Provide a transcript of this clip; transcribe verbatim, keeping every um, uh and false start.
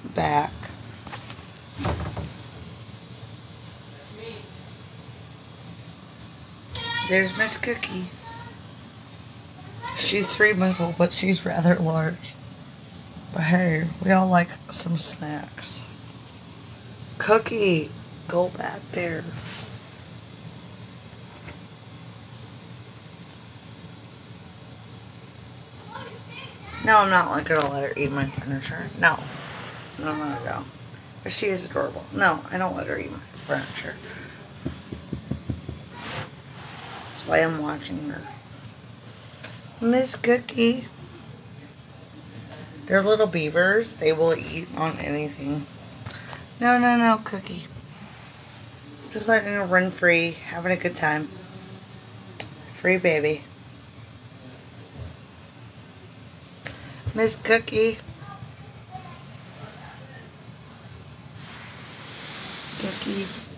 back. There's Miss Cookie. She's three months old, but she's rather large. But hey, we all like some snacks. Cookie, go back there. No, I'm not like gonna let her eat my furniture. No. No, no, no. But she is adorable. No, I don't let her eat my furniture. That's why I'm watching her. Miss Cookie. They're little beavers. They will eat on anything. No, no, no, Cookie. Just letting her run free, having a good time. Free baby. Miss Cookie. Cookie.